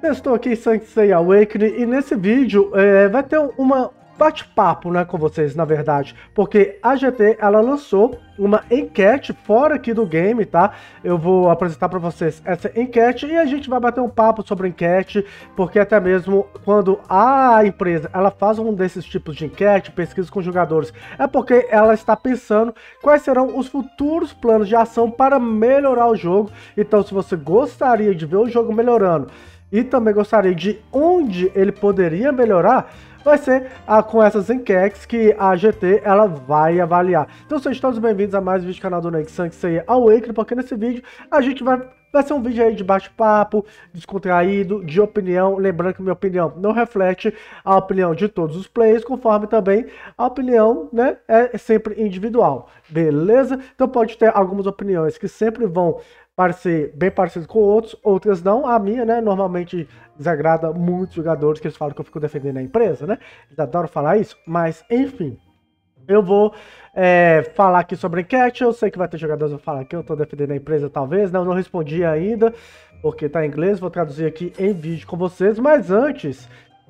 Eu estou aqui em Saint Awakening e nesse vídeo vai ter uma bate-papo, né, com vocês, na verdade, porque a GT ela lançou uma enquete fora aqui do game, tá? Eu vou apresentar para vocês essa enquete e a gente vai bater um papo sobre a enquete, porque até mesmo quando a empresa ela faz um desses tipos de enquete, pesquisa com jogadores, é porque ela está pensando quais serão os futuros planos de ação para melhorar o jogo. Então, se você gostaria de ver o jogo melhorando e também gostaria de onde ele poderia melhorar, vai ser com essas enquetes que a GT ela vai avaliar. Então sejam todos bem-vindos a mais um vídeo do canal do Saint Awakening, porque nesse vídeo a gente vai ser um vídeo aí de bate-papo, descontraído, de opinião. Lembrando que minha opinião não reflete a opinião de todos os players, conforme também a opinião, né, é sempre individual, beleza? Então pode ter algumas opiniões que sempre vão parecer bem parecido com outros, outras não. A minha, né, normalmente desagrada muitos jogadores que eles falam que eu fico defendendo a empresa, né? Eles adoram falar isso, mas enfim. Eu vou falar aqui sobre a enquete. Eu sei que vai ter jogadores que vão falar que eu tô defendendo a empresa, talvez. Não respondi ainda, porque tá em inglês. Vou traduzir aqui em vídeo com vocês. Mas antes,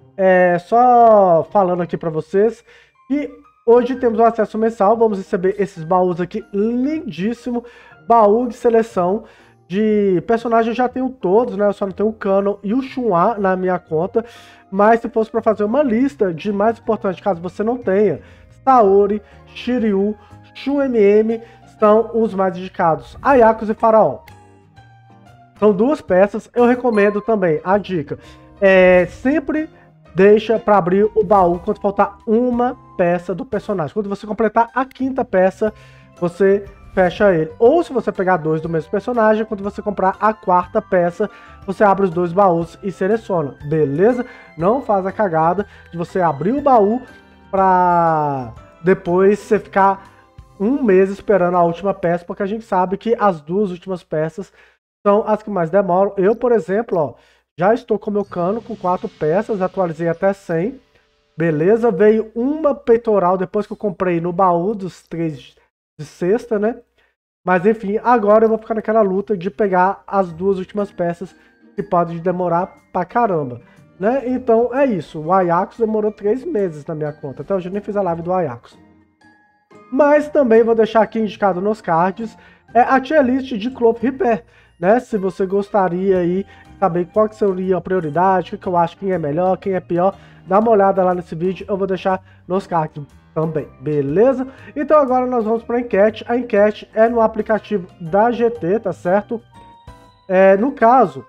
só falando aqui pra vocês que hoje temos um acesso mensal. Vamos receber esses baús aqui, lindíssimo. Baú de seleção de personagens eu já tenho todos, né? Eu só não tenho o Canon e o Chun-A na minha conta. Mas se fosse para fazer uma lista de mais importantes, caso você não tenha, Saori, Shiryu, Chun-MM são os mais indicados. Ayakos e Faraó. São duas peças. Eu recomendo também, a dica, sempre deixa para abrir o baú quando faltar uma peça do personagem. Quando você completar a quinta peça, você fecha ele. Ou se você pegar dois do mesmo personagem, quando você comprar a quarta peça, você abre os dois baús e seleciona, beleza? Não faz a cagada de você abrir o baú pra depois você ficar um mês esperando a última peça, porque a gente sabe que as duas últimas peças são as que mais demoram. Eu, por exemplo, ó, já estou com meu Cano com 4 peças, atualizei até 100, beleza? Veio uma peitoral depois que eu comprei no baú dos 3 de sexta, né? Mas enfim, agora eu vou ficar naquela luta de pegar as duas últimas peças que podem demorar pra caramba, né? Então é isso, o Ajax demorou 3 meses na minha conta, até hoje eu nem fiz a live do Ajax. Mas também vou deixar aqui indicado nos cards a tier list de Clove Reaper, né? Se você gostaria aí de saber qual que seria a prioridade, o que eu acho, quem é melhor, quem é pior, dá uma olhada lá nesse vídeo, eu vou deixar nos cards também, beleza? Então agora nós vamos para a enquete. A enquete é no aplicativo da GT, tá certo? No caso,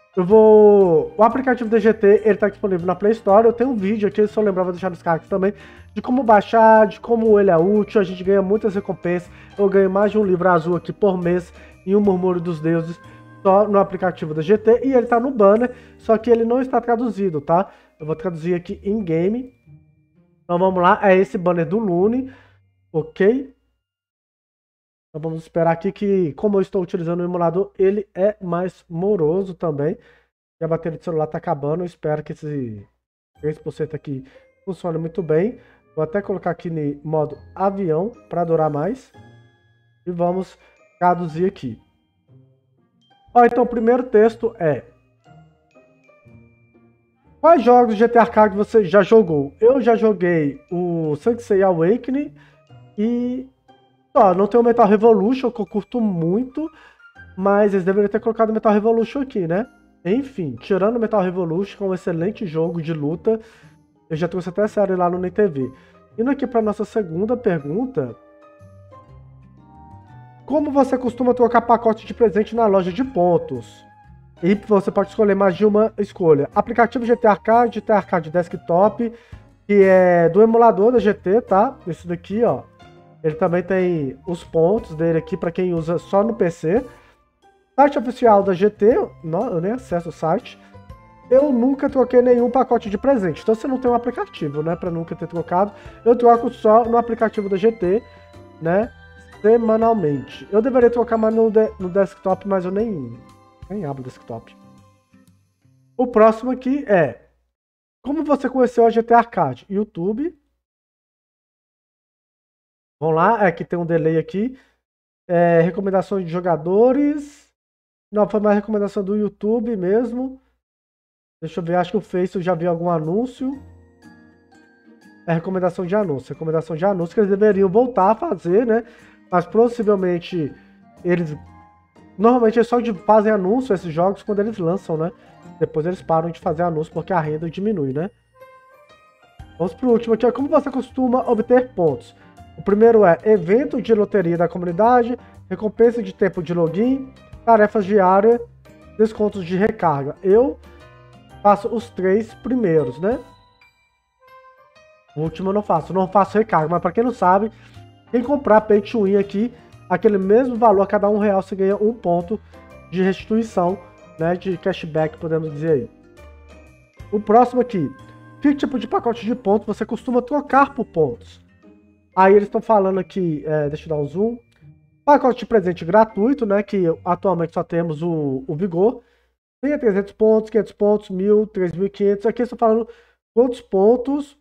o aplicativo da GT, ele tá disponível na Play Store. Eu tenho um vídeo aqui, se eu lembrar, vou deixar nos cards também, de como baixar, de como ele é útil. A gente ganha muitas recompensas. Eu ganho mais de um livro azul aqui por mês e um Murmúrio dos Deuses só no aplicativo da GT. E ele tá no banner, só que ele não está traduzido, tá? Eu vou traduzir aqui em game. Então vamos lá, é esse banner do Lune, ok? Então vamos esperar aqui que, como eu estou utilizando o emulador, ele é mais moroso também. E a bateria do celular está acabando, eu espero que esse 3% aqui funcione muito bem. Vou até colocar aqui no modo avião para durar mais. E vamos traduzir aqui. Ó, então o primeiro texto é: quais jogos de GT Arcade você já jogou? Eu já joguei o Saint Awakening e não tem o Metal Revolution, que eu curto muito, mas eles deveriam ter colocado o Metal Revolution aqui, né? Enfim, tirando o Metal Revolution, que é um excelente jogo de luta, eu já trouxe até a série lá no NTV. Indo aqui para nossa segunda pergunta: como você costuma trocar pacote de presente na loja de pontos? E você pode escolher mais de uma escolha. Aplicativo GT Arcade, GT Arcade Desktop, que é do emulador da GT, tá? Esse daqui, ó. Ele também tem os pontos dele aqui para quem usa só no PC. Site oficial da GT, não, eu nem acesso o site. Eu nunca troquei nenhum pacote de presente. Então você não tem um aplicativo, né? Para nunca ter trocado. Eu troco só no aplicativo da GT, né? Semanalmente. Eu deveria trocar mais no desktop, mas eu nem abro o desktop. O próximo aqui é: como você conheceu a GT Arcade? YouTube. Vamos lá, aqui tem um delay aqui. Recomendações de jogadores. Não, foi mais recomendação do YouTube mesmo. Deixa eu ver, acho que o Face eu já vi algum anúncio. É recomendação de anúncio. Recomendação de anúncio que eles deveriam voltar a fazer, né? Mas possivelmente eles. Normalmente eles só fazem anúncio esses jogos quando eles lançam, né? Depois eles param de fazer anúncio porque a renda diminui, né? Vamos pro último aqui. Como você costuma obter pontos? O primeiro é evento de loteria da comunidade, recompensa de tempo de login, tarefas diárias, descontos de recarga. Eu faço os 3 primeiros, né? O último eu não faço recarga, mas para quem não sabe, quem comprar Pay to Win aqui, aquele mesmo valor, a cada R$1 você ganha 1 ponto de restituição, né, de cashback, podemos dizer aí. O próximo aqui, que tipo de pacote de pontos você costuma trocar por pontos? Aí eles estão falando aqui, deixa eu dar um zoom, pacote de presente gratuito, né, que atualmente só temos o Vigor, tem 300 pontos, 500 pontos, 1.000, 3.500, aqui estão falando quantos pontos.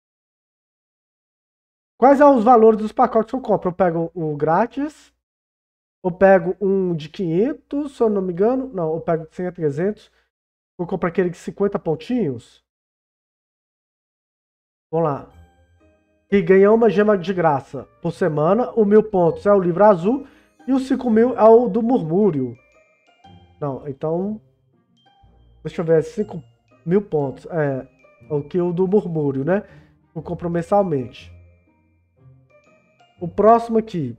Quais são os valores dos pacotes que eu compro? Eu pego o grátis, eu pego um de 500, se eu não me engano. Não, eu pego de 100 a 300. Eu compro aquele de 50 pontinhos. Vamos lá. E ganha uma gema de graça por semana. O 1.000 pontos é o livro azul. E os 5.000 é o do murmúrio. Não, então... Deixa eu ver, 5.000 pontos. É o que o do murmúrio, né? Eu compro mensalmente. O próximo aqui.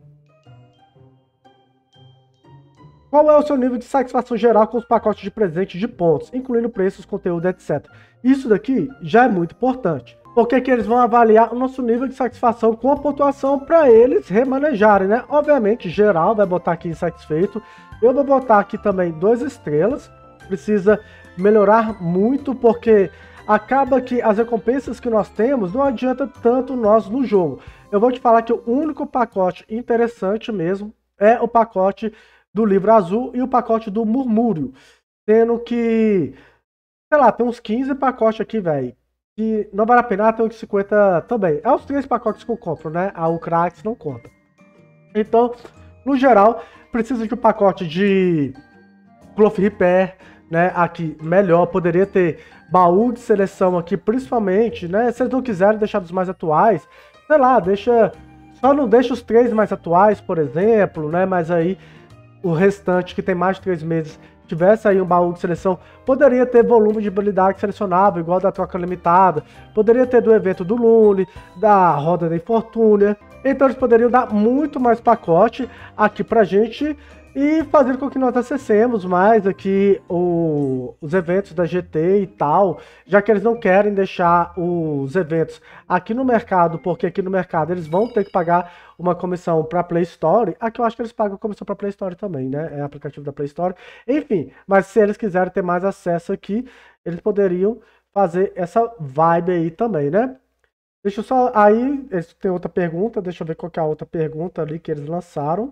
Qual é o seu nível de satisfação geral com os pacotes de presente de pontos, incluindo preços, conteúdo, etc. Isso daqui já é muito importante, porque aqui eles vão avaliar o nosso nível de satisfação com a pontuação para eles remanejarem, né? Obviamente, geral vai botar aqui insatisfeito. Eu vou botar aqui também 2 estrelas. Precisa melhorar muito, porque acaba que as recompensas que nós temos não adianta tanto nós no jogo. Eu vou te falar que o único pacote interessante mesmo é o pacote do livro azul e o pacote do murmúrio. Sendo que, sei lá, tem uns 15 pacotes aqui, velho. E não vale a pena, tem uns 50 também. É os 3 pacotes que eu compro, né? A Ukrax não conta. Então, no geral, precisa de um pacote de Cloth Repair, né? Aqui, melhor. Poderia ter baú de seleção aqui, principalmente, né? Se eles não quiserem deixar dos mais atuais, sei lá, deixa... Só não deixa os 3 mais atuais, por exemplo, né? Mas aí o restante, que tem mais de 3 meses, tivesse aí um baú de seleção, poderia ter volume de habilidade selecionável, igual da troca limitada, poderia ter do evento do Lune, da roda da infortúnia. Então eles poderiam dar muito mais pacote aqui pra gente e fazer com que nós acessemos mais aqui os eventos da GT e tal, já que eles não querem deixar os eventos aqui no mercado, porque aqui no mercado eles vão ter que pagar uma comissão para Play Store. Aqui eu acho que eles pagam comissão para Play Store também, né? É aplicativo da Play Store. Enfim, mas se eles quiserem ter mais acesso aqui, eles poderiam fazer essa vibe aí também, né? Deixa eu só... Aí, eles têm outra pergunta, deixa eu ver qual que é a outra pergunta ali que eles lançaram.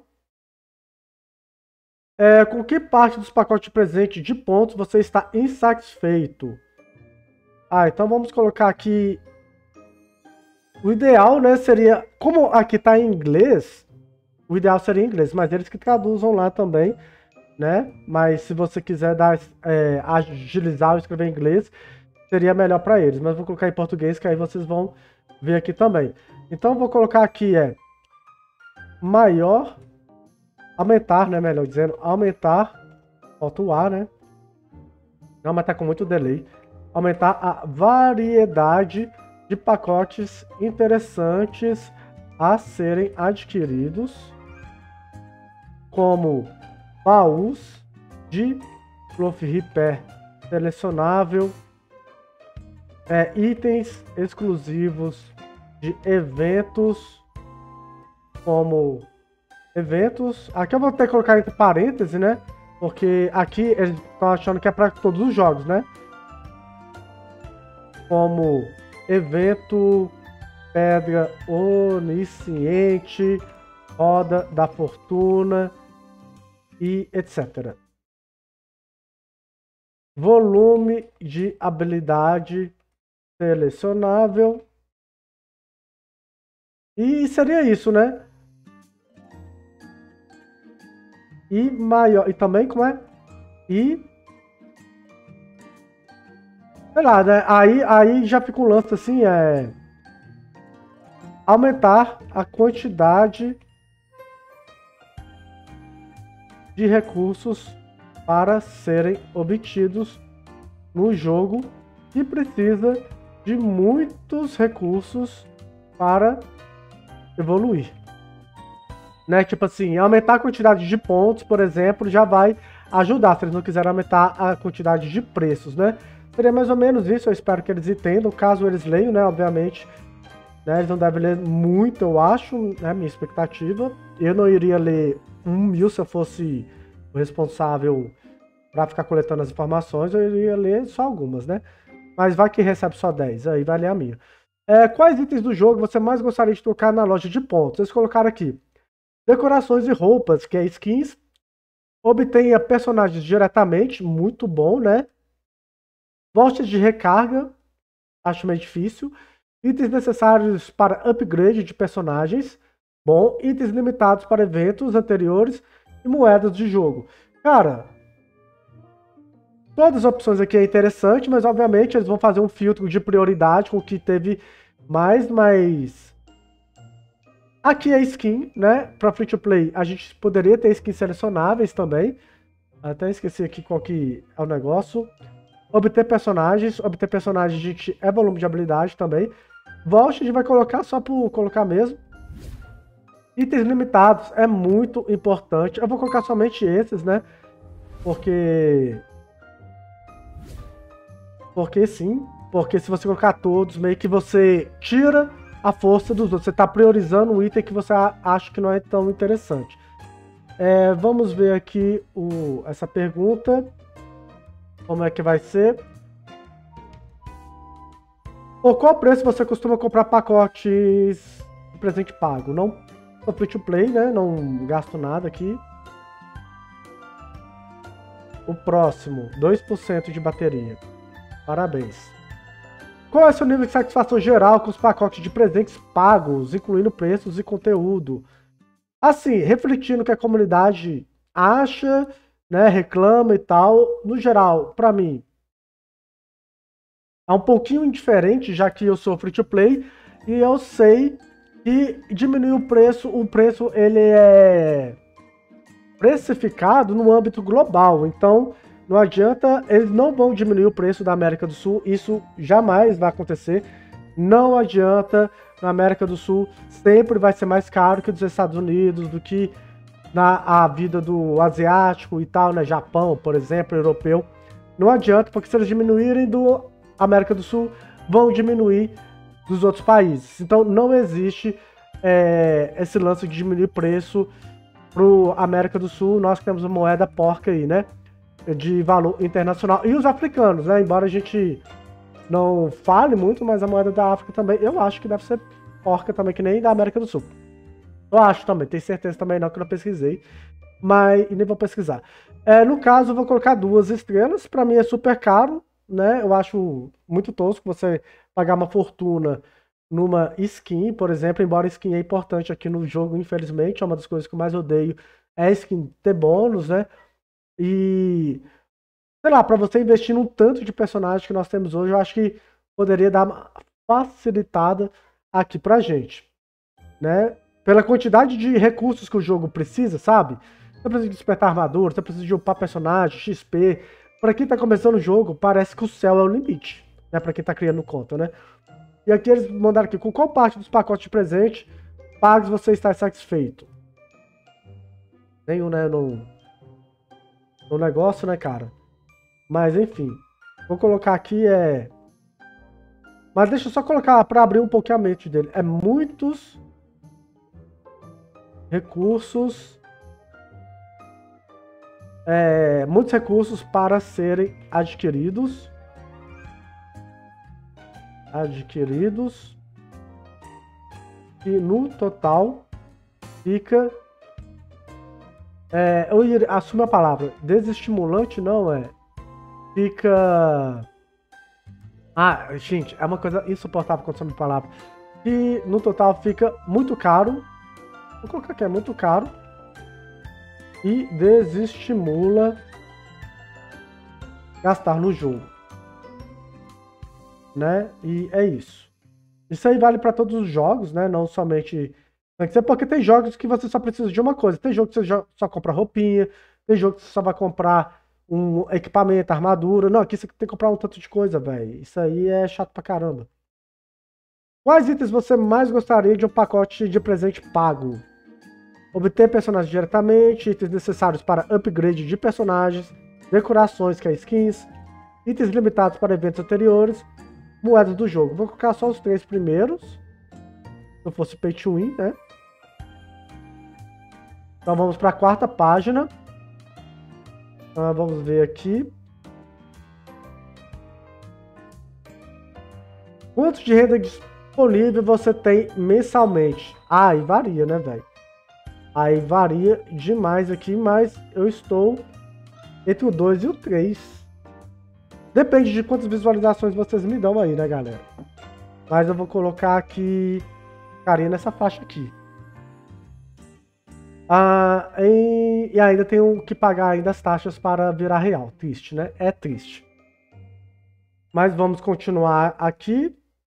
Com que parte dos pacotes de presente de pontos você está insatisfeito? Então vamos colocar aqui. O ideal, né, seria... Como aqui está em inglês, o ideal seria em inglês, mas eles que traduzam lá também, né? Mas se você quiser agilizar ou escrever em inglês, seria melhor para eles. Mas vou colocar em português, que aí vocês vão ver aqui também. Então vou colocar aqui, maior... Aumentar, né? Melhor dizendo, aumentar. Falta o A, né? Não, mas tá com muito delay. Aumentar a variedade de pacotes interessantes a serem adquiridos, como baús de Cloth Repair selecionável, itens exclusivos de eventos, como eventos. Aqui eu vou ter que colocar entre parênteses, né? Porque aqui eles estão achando que é para todos os jogos, né? Como evento, pedra onisciente, roda da fortuna e etc. Volume de habilidade selecionável. E seria isso, né? E maior, e também como é? E Sei lá, né? Aí já fica um lance assim, aumentar a quantidade de recursos para serem obtidos no jogo e precisa de muitos recursos para evoluir. Né? Tipo assim, aumentar a quantidade de pontos, por exemplo, já vai ajudar, se eles não quiserem aumentar a quantidade de preços, né? Seria mais ou menos isso, eu espero que eles entendam, caso eles leiam, né, obviamente, né, eles não devem ler muito, eu acho, né, minha expectativa. Eu não iria ler 1.000 se eu fosse o responsável para ficar coletando as informações, eu iria ler só algumas, né? Mas vai que recebe só 10, aí vai ler a minha. Quais itens do jogo você mais gostaria de trocar na loja de pontos? Eles colocaram aqui decorações e roupas, que é skins. Obtenha personagens diretamente, muito bom, né? Vouchers de recarga, acho meio difícil. Itens necessários para upgrade de personagens, bom. Itens limitados para eventos anteriores e moedas de jogo. Cara, todas as opções aqui é interessante, mas obviamente eles vão fazer um filtro de prioridade com o que teve mais, mas... Aqui é skin, né? Para free to play, a gente poderia ter skins selecionáveis também. Até esqueci aqui qual que é o negócio. Obter personagens a gente é volume de habilidade também. Vault a gente vai colocar só por colocar mesmo. Itens limitados é muito importante. Eu vou colocar somente esses, né? Porque sim. Porque se você colocar todos, meio que você tira a força dos outros. Você está priorizando um item que você acha que não é tão interessante. Vamos ver aqui essa pergunta. Como é que vai ser? Por qual preço você costuma comprar pacotes de presente pago? Não sou free to play, né? Não gasto nada aqui. O próximo, 2% de bateria. Parabéns. Qual é o seu nível de satisfação geral com os pacotes de presentes pagos, incluindo preços e conteúdo? Assim, refletindo o que a comunidade acha, né, reclama e tal, no geral, pra mim, é um pouquinho indiferente, já que eu sou free to play e eu sei que diminuir o preço ele é precificado no âmbito global, então não adianta, eles não vão diminuir o preço da América do Sul, isso jamais vai acontecer, não adianta, na América do Sul sempre vai ser mais caro que dos Estados Unidos, do que a vida do asiático e tal, né, Japão, por exemplo, europeu, não adianta, porque se eles diminuírem do América do Sul, vão diminuir dos outros países, então não existe esse lance de diminuir preço pro América do Sul, nós que temos uma moeda porca aí, né? De valor internacional. E os africanos, né? Embora a gente não fale muito, mas a moeda da África também, eu acho que deve ser porca também, que nem da América do Sul. Eu acho também, tenho certeza também não, que eu não pesquisei. Mas, e nem vou pesquisar. No caso, eu vou colocar 2 estrelas. Pra mim é super caro, né? Eu acho muito tosco você pagar uma fortuna numa skin, por exemplo, embora skin é importante aqui no jogo, infelizmente, é uma das coisas que eu mais odeio, é a skin ter bônus, né? E, sei lá, pra você investir num tanto de personagens que nós temos hoje, eu acho que poderia dar uma facilitada aqui pra gente, né? Pela quantidade de recursos que o jogo precisa, sabe? Você precisa de despertar armadura, você precisa de upar personagem, XP. Pra quem tá começando o jogo, parece que o céu é o limite, né? Pra quem tá criando conta, né? E aqui eles mandaram aqui, com qual parte dos pacotes de presente pagos você está satisfeito? Nenhum, né? No negócio, né, cara? Mas, enfim. Vou colocar aqui, Mas deixa eu só colocar para abrir um pouquinho a mente dele. É muitos recursos... muitos recursos para serem adquiridos. E no total fica... eu assumo a palavra. Desestimulante não é. Fica... gente, é uma coisa insuportável quando eu a palavra. E no total fica muito caro. Vou colocar aqui, é muito caro. E desestimula gastar no jogo. né? E é isso. Isso aí vale para todos os jogos, né? Não somente... Porque tem jogos que você só precisa de uma coisa. Tem jogo que você só compra roupinha, tem jogo que você só vai comprar um equipamento, armadura. Não, aqui você tem que comprar um tanto de coisa, velho. Isso aí é chato pra caramba. Quais itens você mais gostaria de um pacote de presente pago? Obter personagens diretamente, itens necessários para upgrade de personagens, decorações, que é skins, itens limitados para eventos anteriores, moedas do jogo. Vou colocar só os 3 primeiros. Se eu fosse pay to win, né? Então vamos para a 4ª página. Vamos ver aqui. Quanto de renda disponível você tem mensalmente? Aí varia, né, velho? Aí varia demais aqui, mas eu estou entre o 2 e o 3. Depende de quantas visualizações vocês me dão aí, né, galera? Mas eu vou colocar aqui, ficaria nessa faixa aqui. E ainda tenho que pagar ainda as taxas para virar real. Triste, né? É triste. Mas vamos continuar aqui.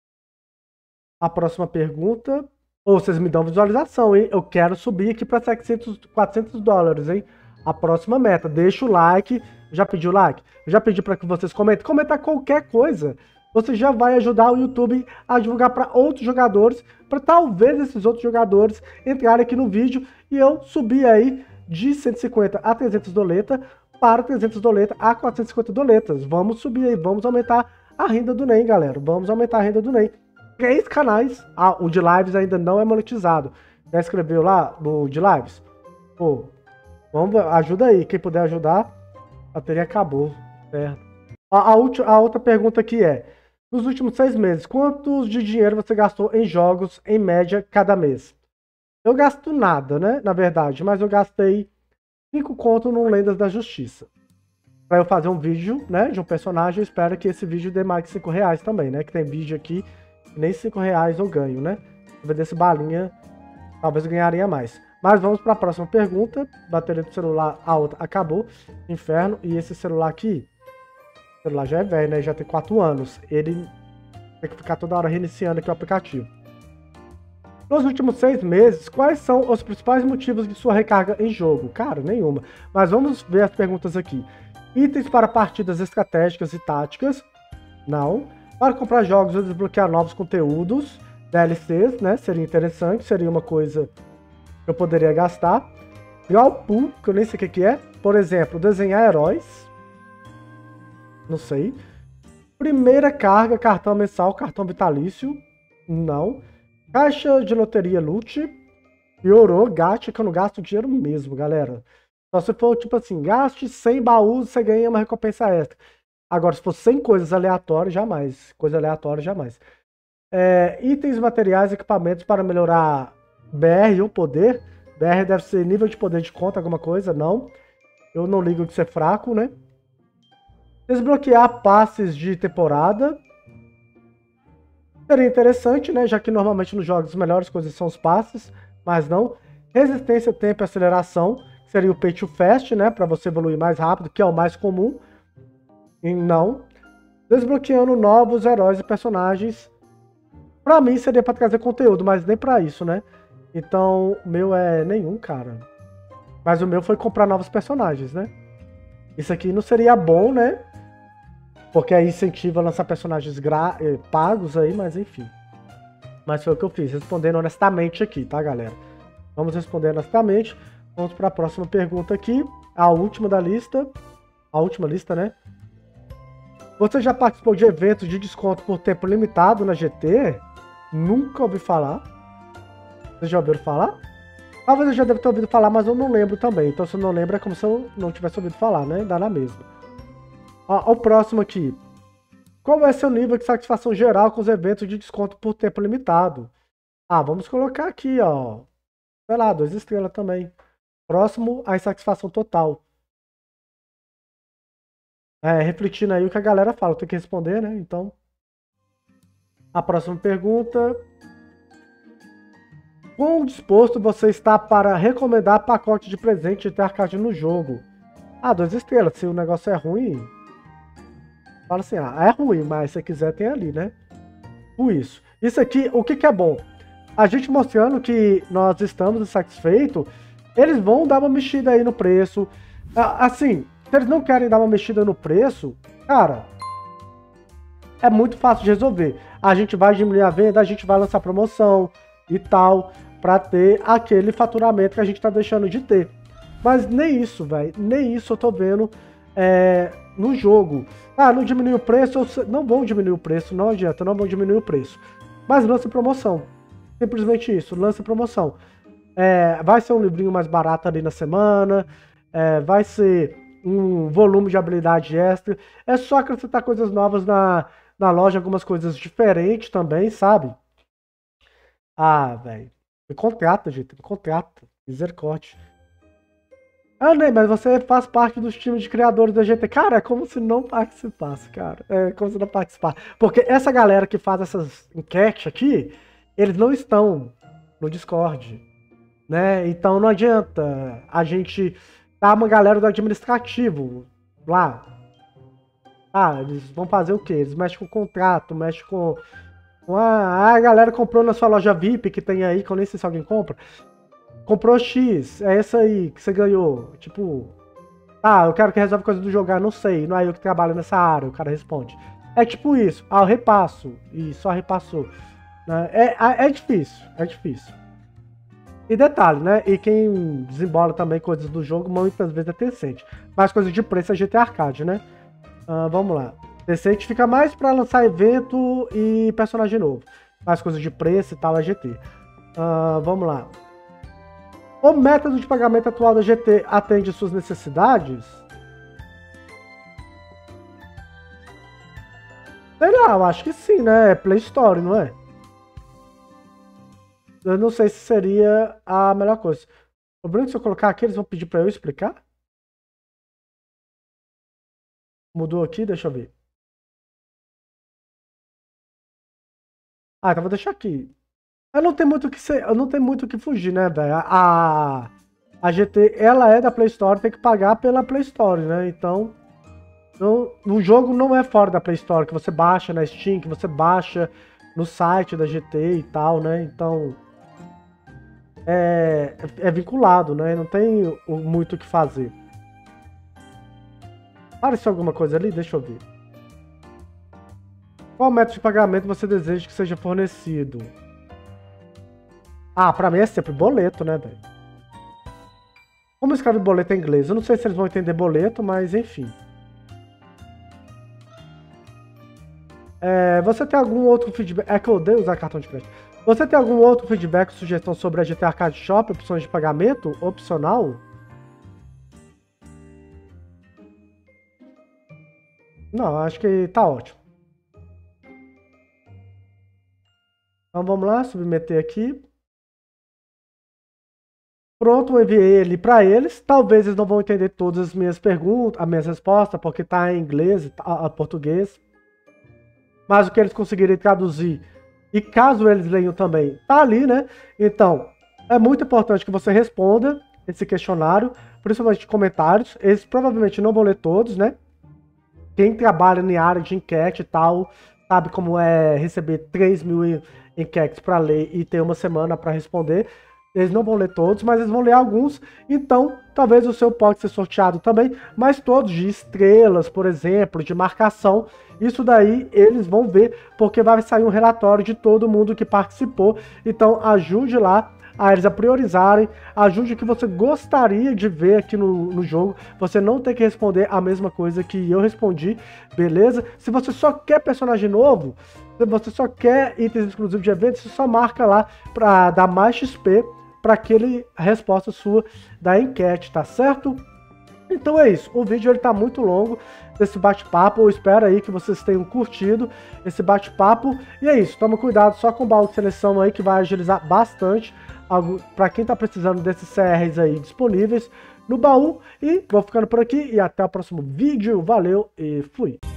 A próxima pergunta. Ou vocês me dão visualização, hein? Eu quero subir aqui para 400 dólares, hein? A próxima meta. Deixa o like. Já pedi o like? Eu já pedi para que vocês comentem. Comentar qualquer coisa. Você já vai ajudar o YouTube a divulgar para outros jogadores. Para talvez esses outros jogadores entrarem aqui no vídeo. E eu subir aí de 150 a 300 doleta para 300 doleta a 450 doletas. Vamos subir aí. Vamos aumentar a renda do NEM, galera. Vamos aumentar a renda do NEM. 3 canais. O de lives ainda não é monetizado. Já escreveu lá no de lives? Pô, vamos, ajuda aí. Quem puder ajudar, a bateria acabou. Certo. A outra pergunta aqui é: nos últimos 6 meses, quantos de dinheiro você gastou em jogos, em média, cada mês? Eu gasto nada, né? Na verdade, mas eu gastei 5 conto no Lendas da Justiça. Pra eu fazer um vídeo, né, de um personagem, eu espero que esse vídeo dê mais de 5 reais também, né? Que tem vídeo aqui, nem 5 reais eu ganho, né? Se eu vendesse balinha, talvez eu ganharia mais. Mas vamos para a próxima pergunta. Bateria do celular, a outra acabou. Inferno. E esse celular aqui, o celular já é velho, né? Já tem 4 anos. Ele tem que ficar toda hora reiniciando aqui o aplicativo. Nos últimos 6 meses, quais são os principais motivos de sua recarga em jogo? Cara, nenhuma. Mas vamos ver as perguntas aqui. Itens para partidas estratégicas e táticas? Não. Para comprar jogos ou desbloquear novos conteúdos, DLCs, né? Seria interessante, seria uma coisa que eu poderia gastar. Galpool, que eu nem sei o que é. Por exemplo, desenhar heróis. Não sei. Primeira carga, cartão mensal, cartão vitalício. Não. Caixa de loteria loot. Piorou, gacha, que eu não gasto dinheiro mesmo, galera. Só se for tipo assim, gaste 100 baús, você ganha uma recompensa extra. Agora, se for 100 coisas aleatórias, jamais. Coisa aleatória, jamais. Itens, materiais, equipamentos para melhorar BR ou poder. BR deve ser nível de poder de conta, alguma coisa. Não. Eu não ligo de ser fraco, né? Desbloquear passes de temporada. Seria interessante, né? Já que normalmente nos jogos as melhores coisas são os passes. Mas não. Resistência, tempo e aceleração. Seria o Pay to Fast, né? Para você evoluir mais rápido, que é o mais comum. E não. Desbloqueando novos heróis e personagens. Pra mim seria pra trazer conteúdo, mas nem pra isso, né? Então, o meu é nenhum, cara. Mas o meu foi comprar novos personagens, né? Isso aqui não seria bom, né? Porque aí incentiva a lançar personagens pagos aí, mas enfim. Mas foi o que eu fiz, respondendo honestamente aqui, tá, galera? Vamos responder honestamente. Vamos pra próxima pergunta aqui. A última da lista. A última lista, né? Você já participou de eventos de desconto por tempo limitado na GT? Nunca ouvi falar. Vocês já ouviram falar? Talvez eu já deva ter ouvido falar, mas eu não lembro também. Então se eu não lembro é como se eu não tivesse ouvido falar, né? Dá na mesma. Ó, o próximo aqui. Qual é seu nível de satisfação geral com os eventos de desconto por tempo limitado? Vamos colocar aqui, ó. Sei lá, 2 estrelas também. Próximo, a insatisfação total. Refletindo aí o que a galera fala. Eu tenho que responder, né? Então. A próxima pergunta. Quão disposto você está para recomendar pacote de presente de ter arcade no jogo? 2 estrelas. Se o negócio é ruim, Fala assim, ah, é ruim, mas se quiser tem ali, né? Por isso. Isso aqui, o que que é bom? A gente mostrando que nós estamos insatisfeitos, eles vão dar uma mexida aí no preço. Assim, se eles não querem dar uma mexida no preço, cara, é muito fácil de resolver. A gente vai diminuir a venda, a gente vai lançar promoção e tal, pra ter aquele faturamento que a gente tá deixando de ter. Mas nem isso, velho, nem isso eu tô vendo no jogo. Ah, não diminui o preço, não vão diminuir o preço, não adianta, não vão diminuir o preço. Mas lance promoção. Simplesmente isso, lance promoção. Vai ser um livrinho mais barato ali na semana, vai ser um volume de habilidade extra. É só acrescentar coisas novas na loja, algumas coisas diferentes também, sabe? Ah, velho. Me contrata, gente, me contrata. Misericórdia. Ah, Ney, mas você faz parte dos times de criadores da GT. Cara, é como se não participasse, cara. É como se não participasse. Porque essa galera que faz essas enquetes aqui, eles não estão no Discord, né? Então não adianta a gente dar uma galera do administrativo lá. Ah, eles vão fazer o quê? Eles mexem com o contrato, mexem com... a galera comprou na sua loja VIP que tem aí, que eu nem sei se alguém compra. Comprou X, é essa aí que você ganhou. Tipo, eu quero que resolva coisa do jogar, não sei, não é eu que trabalho nessa área, o cara responde. É tipo isso, eu repasso, e só repassou. Né? É difícil, é difícil. E detalhe, né? E quem desembola também coisas do jogo, muitas vezes é Tencent. Mas coisas de preço é GT Arcade, né? Vamos lá. Tencent fica mais pra lançar evento e personagem novo. Mais coisas de preço e tal é GT. Vamos lá. O método de pagamento atual da GT atende suas necessidades? Sei lá, eu acho que sim, né? É Play Store, não é? Eu não sei se seria a melhor coisa. O Bruno, se eu colocar aqui, eles vão pedir pra eu explicar? Mudou aqui, deixa eu ver. Então vou deixar aqui. Eu não tenho muito o que ser, eu não tenho muito o que fugir, né, velho? A GT, ela é da Play Store, tem que pagar pela Play Store, né? Então, o jogo não é fora da Play Store, que você baixa na Steam, que você baixa no site da GT e tal, né? Então, é vinculado, né? Não tem muito o que fazer. Apareceu alguma coisa ali? Deixa eu ver. Qual método de pagamento você deseja que seja fornecido? Pra mim é sempre boleto, né, velho? Como escreve boleto em inglês? Eu não sei se eles vão entender boleto, mas enfim. Você tem algum outro feedback? É que eu odeio usar cartão de crédito. Você tem algum outro feedback, sugestão sobre a GT Arcade Shop, opções de pagamento opcional? Não, acho que tá ótimo. Então vamos lá, submeter aqui. Pronto, eu enviei ele para eles. Talvez eles não vão entender todas as minhas perguntas, as minhas respostas, porque tá em inglês e português. Mas o que eles conseguirem traduzir, e caso eles leiam também, tá ali, né? Então, é muito importante que você responda esse questionário, principalmente comentários. Eles provavelmente não vão ler todos, né? Quem trabalha em área de enquete e tal, sabe como é receber 3.000 enquetes para ler e ter uma semana para responder. Eles não vão ler todos, mas eles vão ler alguns. Então, talvez o seu pode ser sorteado também. Mas todos de estrelas, por exemplo, de marcação, isso daí eles vão ver, porque vai sair um relatório de todo mundo que participou. Então, ajude lá a eles a priorizarem, ajude o que você gostaria de ver aqui no jogo. Você não tem que responder a mesma coisa que eu respondi, beleza? Se você só quer personagem novo, se você só quer itens exclusivos de evento, você só marca lá para dar mais XP para aquele resposta sua da enquete, tá certo? Então é isso, o vídeo ele tá muito longo desse bate-papo, eu espero aí que vocês tenham curtido esse bate-papo, e é isso, toma cuidado só com o baú de seleção aí que vai agilizar bastante para quem tá precisando desses CRs aí disponíveis no baú, e vou ficando por aqui e até o próximo vídeo, valeu e fui!